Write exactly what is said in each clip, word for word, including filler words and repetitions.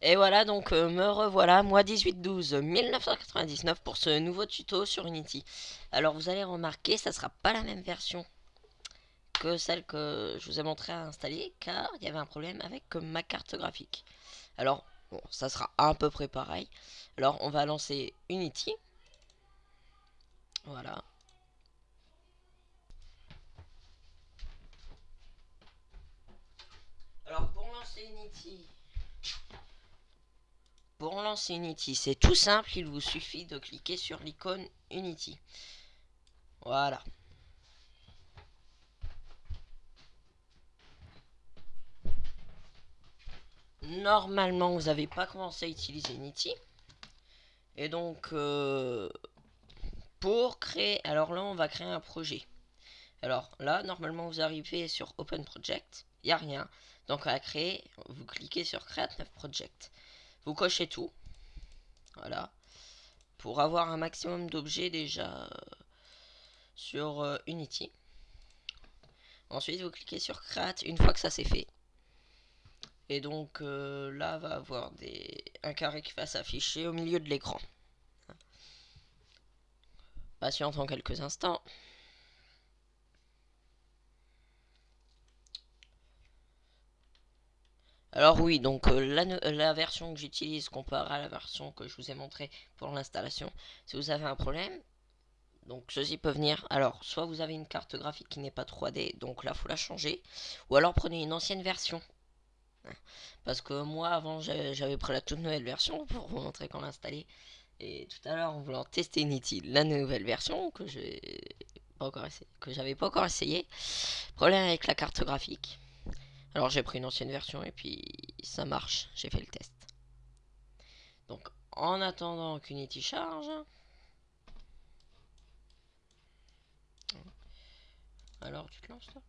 Et voilà, donc euh, me revoilà, moi dix-huit douze mille neuf cent quatre-vingt-dix-neuf pour ce nouveau tuto sur Unity. Alors vous allez remarquer, ça sera pas la même version que celle que je vous ai montré à installer, car il y avait un problème avec euh, ma carte graphique. Alors, bon, ça sera à peu près pareil. Alors on va lancer Unity. Voilà. Alors pour lancer Unity, pour lancer Unity, c'est tout simple, il vous suffit de cliquer sur l'icône Unity. Voilà. Normalement, vous n'avez pas commencé à utiliser Unity. Et donc, euh, pour créer... Alors là, on va créer un projet. Alors là, normalement, vous arrivez sur Open Project. Il n'y a rien. Donc, à créer, vous cliquez sur Create New Project. Vous cochez tout. Voilà. Pour avoir un maximum d'objets déjà euh, sur euh, Unity. Ensuite, vous cliquez sur Create une fois que ça c'est fait. Et donc euh, là, va avoir des... un carré qui va s'afficher au milieu de l'écran. Patientons quelques instants. Alors oui, donc euh, la, la version que j'utilise comparée à la version que je vous ai montrée pour l'installation, si vous avez un problème, donc ceci peut venir, alors soit vous avez une carte graphique qui n'est pas trois D, donc là faut la changer, ou alors prenez une ancienne version. Parce que moi avant j'avais pris la toute nouvelle version pour vous montrer qu'on l'installait. Et tout à l'heure en voulant tester Unity, la nouvelle version que j'ai pas encore essayé, que j'avais pas encore essayé. Problème avec la carte graphique. Alors j'ai pris une ancienne version et puis ça marche, j'ai fait le test. Donc en attendant qu'Unity charge, alors tu te lances toi.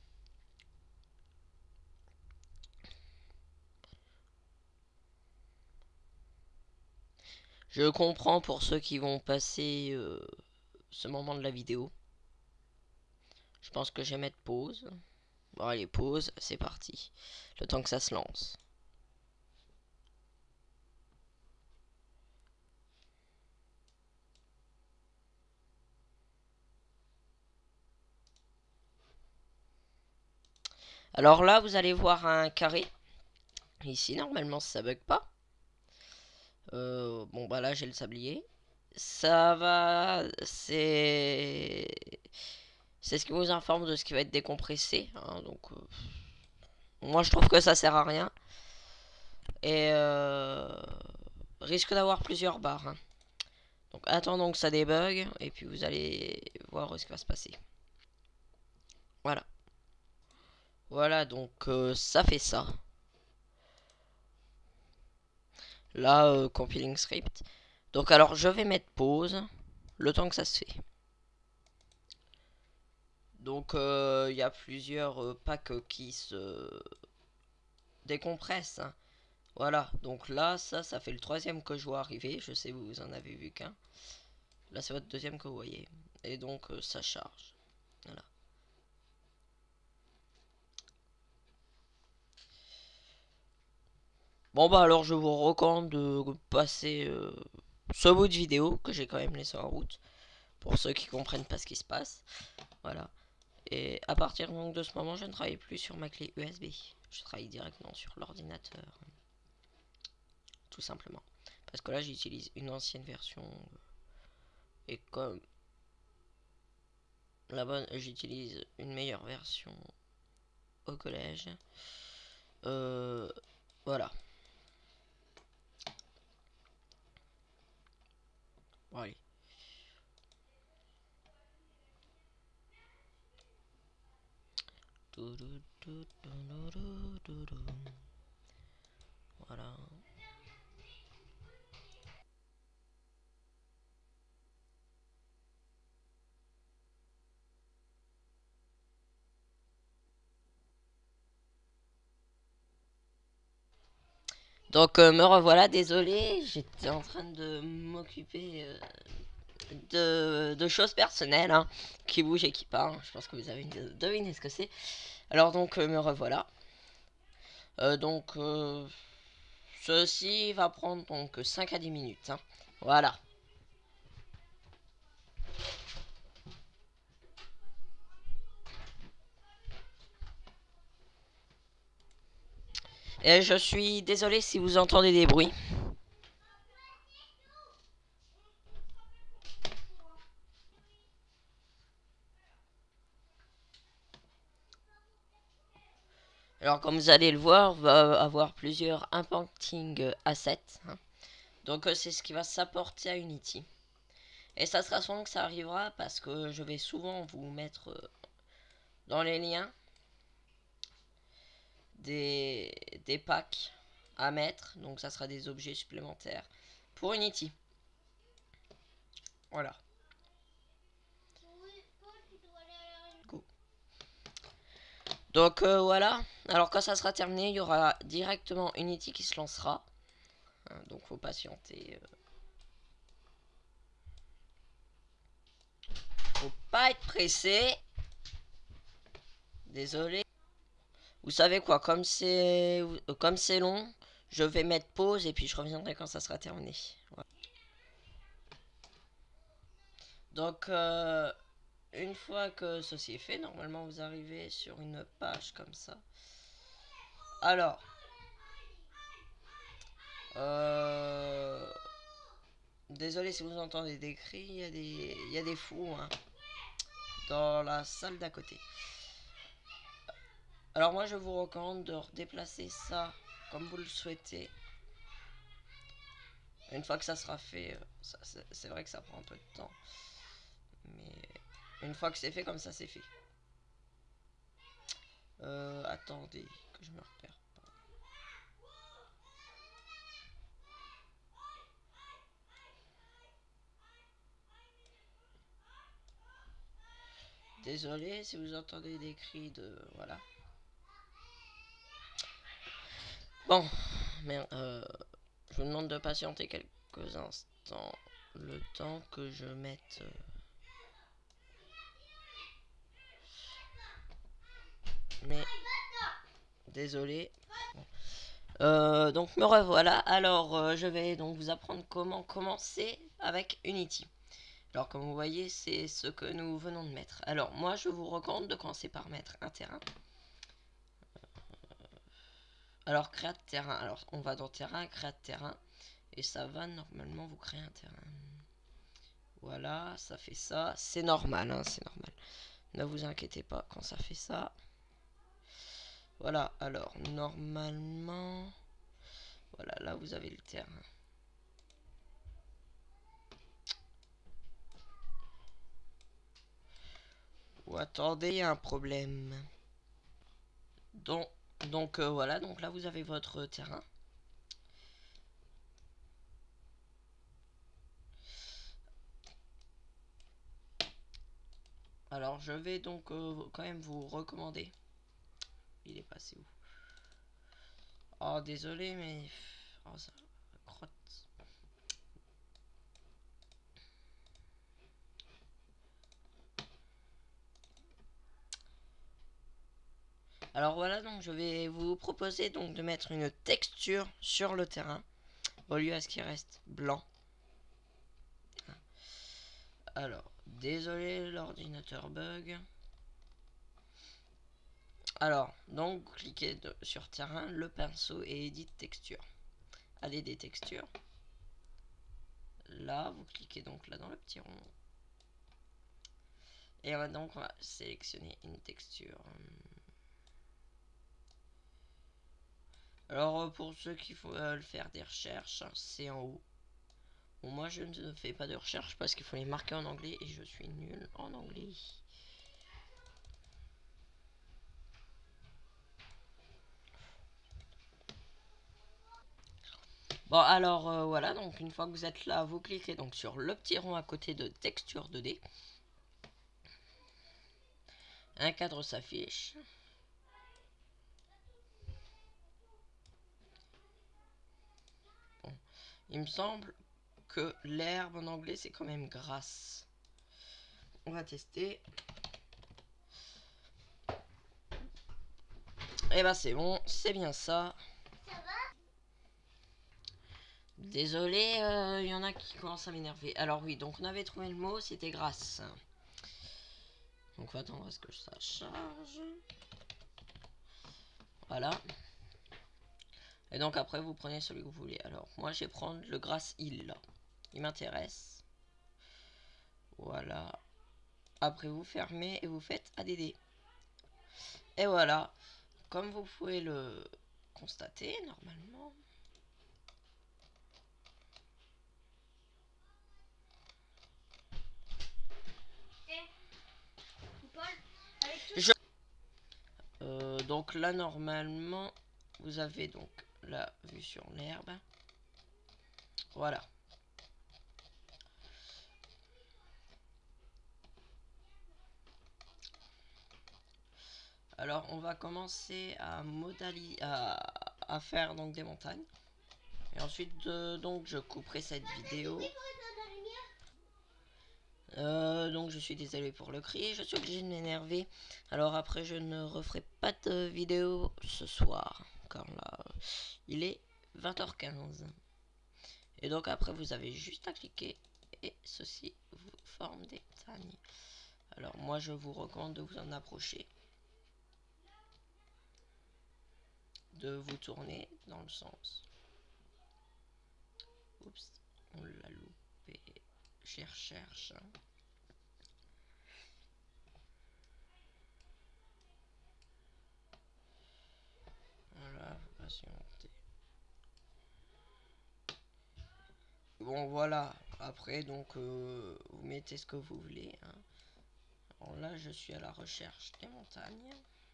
Je comprends pour ceux qui vont passer euh, ce moment de la vidéo. Je pense que je vais mettre pause. Bon allez, pause, c'est parti. Le temps que ça se lance. Alors là, vous allez voir un carré. Ici, normalement, ça bug pas. Euh, bon, bah là, j'ai le sablier. Ça va, c'est... C'est ce qui vous informe de ce qui va être décompressé. Hein, donc, euh, moi, je trouve que ça sert à rien. Et euh, risque d'avoir plusieurs barres. Hein. Donc, attendons que ça débug. Et puis, vous allez voir ce qui va se passer. Voilà. Voilà, donc, euh, ça fait ça. Là, euh, compiling script. Donc, alors, je vais mettre pause. Le temps que ça se fait. Donc il euh, y a plusieurs euh, packs qui se décompressent. Hein. Voilà, donc là, ça, ça fait le troisième que je vois arriver. Je sais, vous en avez vu qu'un. Là, c'est votre deuxième que vous voyez. Et donc, euh, ça charge. Voilà. Bon, bah alors, je vous recommande de passer euh, ce bout de vidéo que j'ai quand même laissé en route. Pour ceux qui comprennent pas ce qui se passe. Voilà. Et à partir donc de ce moment, je ne travaille plus sur ma clé U S B. Je travaille directement sur l'ordinateur. Tout simplement. Parce que là, j'utilise une ancienne version. Et comme la bonne, j'utilise une meilleure version au collège. Euh, voilà. Bon, allez. Voilà. Donc euh, me revoilà, désolé, j'étais en train de m'occuper euh, de, de choses personnelles hein, qui bougent et qui parlent. Je pense que vous avez deviné ce que c'est. Alors donc euh, me revoilà. Euh, donc euh, ceci va prendre donc cinq à dix minutes. Hein. Voilà. Et je suis désolé si vous entendez des bruits. Alors comme vous allez le voir, on va avoir plusieurs Impacting Assets. Hein. Donc euh, c'est ce qui va s'apporter à Unity. Et ça sera souvent que ça arrivera parce que je vais souvent vous mettre euh, dans les liens des, des packs à mettre. Donc ça sera des objets supplémentaires pour Unity. Voilà. Go. Donc euh, voilà. Alors quand ça sera terminé, il y aura directement Unity qui se lancera. Hein, donc faut patienter. Euh. Faut pas être pressé. Désolé. Vous savez quoi, comme c'est euh, comme c'est long, je vais mettre pause et puis je reviendrai quand ça sera terminé. Voilà. Donc euh, une fois que ceci est fait, normalement vous arrivez sur une page comme ça. Alors, euh, désolé si vous entendez des cris, il y a des, il y a des fous hein, dans la salle d'à côté. Alors moi je vous recommande de déplacer ça comme vous le souhaitez. Une fois que ça sera fait, c'est vrai que ça prend un peu de temps. Mais une fois que c'est fait comme ça, c'est fait. Euh, attendez, que je me repère pas. Désolé si vous entendez des cris de... Voilà. Bon, mais euh, je vous demande de patienter quelques instants. Le temps que je mette... Euh... Mais... Désolé. Euh, donc me revoilà. Alors euh, je vais donc vous apprendre comment commencer avec Unity. Alors comme vous voyez, c'est ce que nous venons de mettre. Alors moi je vous recommande de commencer par mettre un terrain. Alors créa de terrain. Alors on va dans terrain, créa de terrain. Et ça va normalement vous créer un terrain. Voilà, ça fait ça. C'est normal, hein, c'est normal. Ne vous inquiétez pas quand ça fait ça. Voilà, alors normalement... Voilà, là vous avez le terrain. Oh, attendez, il y a un problème. Donc, donc euh, voilà, donc là vous avez votre terrain. Alors je vais donc euh, quand même vous recommander. Il est passé où? Oh désolé mais... Oh ça crotte. Alors voilà, donc je vais vous proposer donc de mettre une texture sur le terrain au lieu à ce qu'il reste blanc. Alors, désolé l'ordinateur bug. Alors, donc vous cliquez de, sur terrain, le pinceau et édite texture. Allez des textures. Là, vous cliquez donc là dans le petit rond. Et on va donc on va sélectionner une texture. Alors pour ceux qui veulent faire des recherches, c'est en haut. Bon, moi je ne fais pas de recherche parce qu'il faut les marquer en anglais et je suis nul en anglais. Bon alors euh, voilà, donc une fois que vous êtes là, vous cliquez donc sur le petit rond à côté de texture deux D. Un cadre s'affiche. Bon. Il me semble que l'herbe en anglais c'est quand même grasse. On va tester. Et bah c'est bon, c'est bien ça. Désolé, il euh, y en a qui commencent à m'énerver. Alors oui, donc on avait trouvé le mot, c'était grâce. Donc on va attendre à ce que ça charge. Voilà. Et donc après vous prenez celui que vous voulez. Alors moi je vais prendre le Grass Hill. Il m'intéresse. Voilà. Après vous fermez et vous faites A D D. Et voilà. Comme vous pouvez le constater normalement. Je... Euh, donc là normalement vous avez donc la vue sur l'herbe. Voilà. Alors on va commencer à modaliser à, à faire donc des montagnes. Et ensuite euh, donc je couperai cette vidéo. Euh, donc je suis désolé pour le cri, je suis obligé de m'énerver. Alors après je ne referai pas de vidéo ce soir. Car là il est vingt heures quinze. Et donc après vous avez juste à cliquer et ceci vous forme des montagnes. Alors moi je vous recommande de vous en approcher. De vous tourner dans le sens. Oups, on l'a loupé. Je recherche. Voilà, patienter. Bon voilà, après donc euh, vous mettez ce que vous voulez. Hein. Alors là je suis à la recherche des montagnes.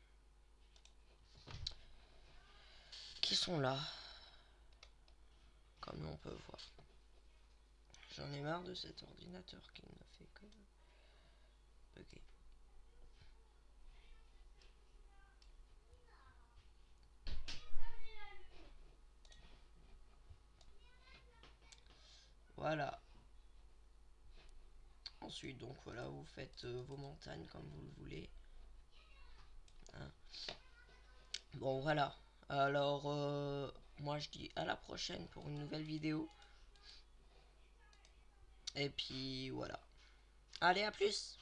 Qui sont là. Comme on peut voir. J'en ai marre de cet ordinateur qui ne fait que bugger. Voilà. Ensuite donc voilà vous faites euh, vos montagnes comme vous le voulez. Hein. Bon voilà. Alors euh, moi je dis à la prochaine pour une nouvelle vidéo. Et puis voilà. Allez, à plus!